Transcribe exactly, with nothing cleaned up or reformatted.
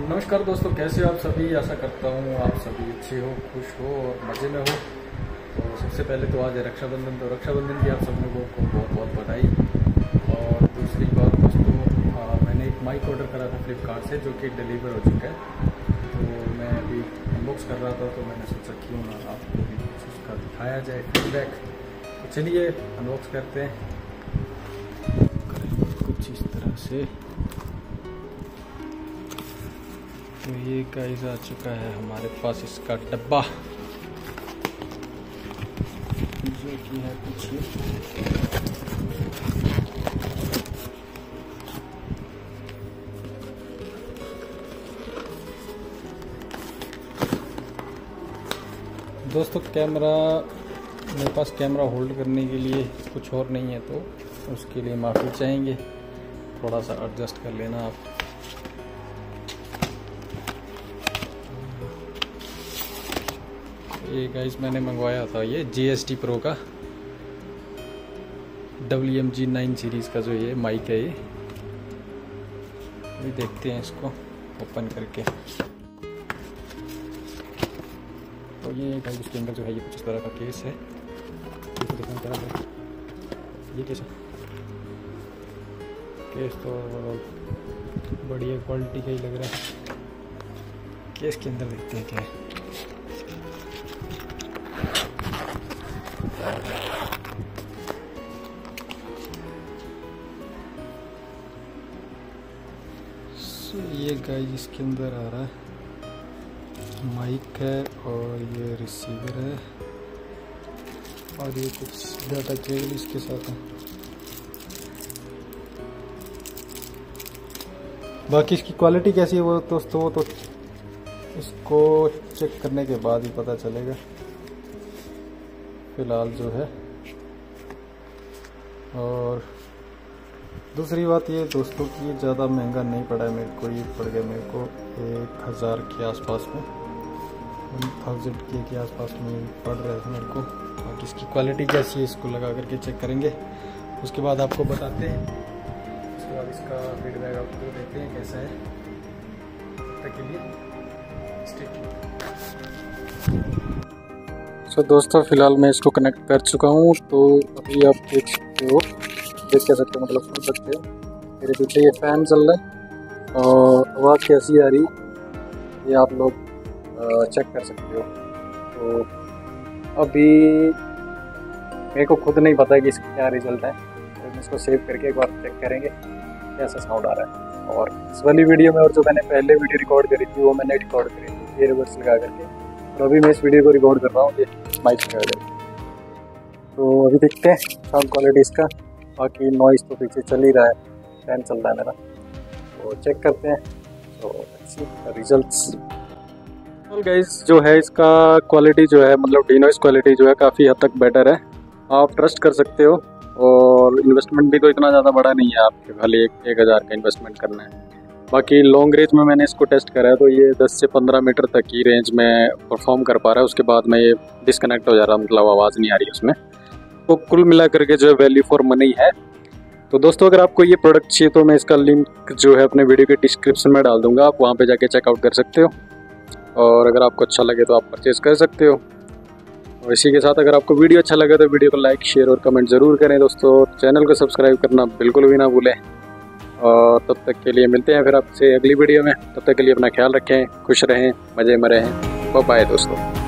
नमस्कार दोस्तों, कैसे हो आप सभी। आशा करता हूँ आप सभी अच्छे हो, खुश हो और मज़े में हो। तो सबसे पहले तो आज है रक्षाबंधन, तो रक्षाबंधन की आप सब लोगों को बहुत बहुत बधाई। और दूसरी बात दोस्तों, आ, मैंने एक माइक ऑर्डर करा था फ्लिपकार्ट से, जो कि डिलीवर हो चुका है। तो मैं अभी अनबॉक्स कर रहा था, तो मैंने सोचा क्यों ना आपको भी कुछ उसका दिखाया जाए फीडबैक। तो चलिए अनबॉक्स करते हैं कुछ इस तरह से। तो ये गाइस आ चुका है हमारे पास इसका डब्बा, जो कि है कुछ दोस्तों। कैमरा मेरे पास कैमरा होल्ड करने के लिए कुछ और नहीं है, तो उसके लिए माफ़ी चाहेंगे, थोड़ा सा एडजस्ट कर लेना आप। ये गाइस मैंने मंगवाया था ये जी एस टी प्रो का W M G nine series का जो ये माइक है। ये ये देखते हैं इसको ओपन करके। तो ये गाइस इसके अंदर जो है ये कुछ इस तरह का केस है। इसको देखना क्या है ये केस है। केस तो बढ़िया क्वालिटी का ही लग रहा है। केस के अंदर देखते हैं क्या है। So, ये गाइस इसके अंदर आ रहा है माइक है और ये रिसीवर है और ये कुछ डाटा केबल इसके साथ है। बाकी इसकी क्वालिटी कैसी है वो दोस्तों, वो तो इसको चेक करने के बाद ही पता चलेगा। फिलहाल जो है, और दूसरी बात ये दोस्तों कि ये ज़्यादा महंगा नहीं पड़ा है मेरे को। ये पड़ गया मेरे को एक हज़ार के आसपास में, वन थाउजेंड के के आसपास में पड़ रहा है मेरे को। बाकी इसकी क्वालिटी कैसी है इसको लगा करके चेक करेंगे, उसके बाद आपको बताते हैं। उसके बाद इसका फीडबैक आपको देखते हैं कैसा है। तब तक के लिए सो so, दोस्तों फिलहाल मैं इसको कनेक्ट कर चुका हूँ। तो अभी आप देख सकते हो, देख क्या सकते हो, मतलब सुन सकते हो मेरे पीछे ये फैन चल रहा है और आवाज़ कैसी आ रही ये आप लोग चेक कर सकते हो। तो अभी मेरे को खुद नहीं पता कि इसका क्या रिजल्ट है, तो हम इसको सेव करके एक बार चेक करेंगे कैसा साउंड आ रहा है। और इस वाली वीडियो में और जो मैंने पहले वीडियो रिकॉर्ड करी थी वो मैंने रिकॉर्ड करी थी ये रिवर्स लगा करके, तो अभी मैं इस वीडियो को रिकॉर्ड कर रहा हूँ ये माइक लगा करके। तो अभी देखते हैं साउंड क्वालिटी इसका। बाकी नॉइज़ तो पीछे चल ही रहा है, फैन चल रहा है मेरा, तो चेक करते हैं। तो रिजल्ट्स गाइस जो है इसका क्वालिटी जो है, मतलब डिनॉइस क्वालिटी जो है काफ़ी हद तक बेटर है, आप ट्रस्ट कर सकते हो। और इन्वेस्टमेंट भी तो इतना ज़्यादा बड़ा नहीं है, आपके खाली एक एक हज़ार का इन्वेस्टमेंट करना है। बाकी लॉन्ग रेंज में मैंने इसको टेस्ट करा है, तो ये दस से पंद्रह मीटर तक की रेंज में परफॉर्म कर पा रहा है। उसके बाद में ये डिस्कनेक्ट हो जा रहा है, मतलब आवाज़ नहीं आ रही उसमें। तो कुल मिला करके जो है वैल्यू फॉर मनी है। तो दोस्तों अगर आपको ये प्रोडक्ट चाहिए तो मैं इसका लिंक जो है अपने वीडियो के डिस्क्रिप्शन में डाल दूंगा, आप वहाँ पे जाके चेकआउट कर सकते हो। और अगर आपको अच्छा लगे तो आप परचेज़ कर सकते हो। और इसी के साथ अगर आपको वीडियो अच्छा लगे तो वीडियो को लाइक, शेयर और कमेंट ज़रूर करें दोस्तों। चैनल को सब्सक्राइब करना बिल्कुल भी ना भूलें। और तब तक के लिए मिलते हैं फिर आपसे अगली वीडियो में। तब तक के लिए अपना ख्याल रखें, खुश रहें, मज़े में रहें। बाय बाय दोस्तों।